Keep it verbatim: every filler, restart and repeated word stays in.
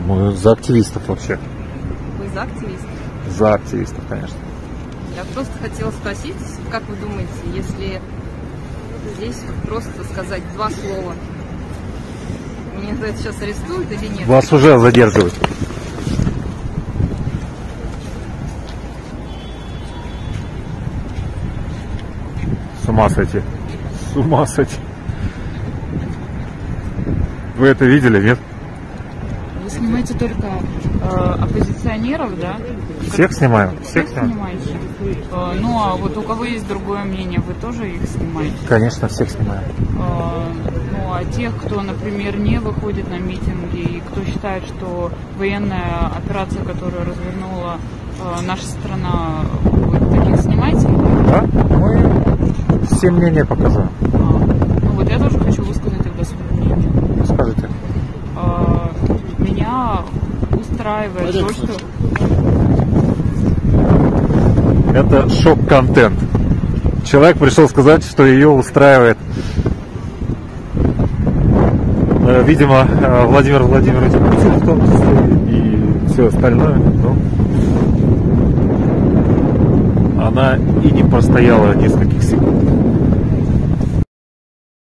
Мы за активистов вообще. Вы за активистов? За активистов, конечно. Я просто хотела спросить, как вы думаете, если здесь просто сказать два слова, меня за это сейчас арестуют или нет? Вас уже задерживают. С ума сойти. С ума сойти. Вы это видели, нет? Вы снимаете только э, оппозиционеров, да? Всех снимаем? Всех, Всех снимаем? снимаете? Э, ну, а вот у кого есть другое мнение, вы тоже их снимаете? Конечно, всех снимаем. Э, ну, а тех, кто, например, не выходит на митинги, и кто считает, что военная операция, которую развернула э, наша страна, вы таких снимаете? Да? Мы все мнения показываем. А, ну, вот я тоже хочу высказать тогда свое мнение. Скажите. Э, меня устраивает то, что... Это шок-контент. Человек пришел сказать, что ее устраивает. Видимо, Владимир Владимирович Путин в том числе и все остальное. Но она и не простояла нескольких секунд.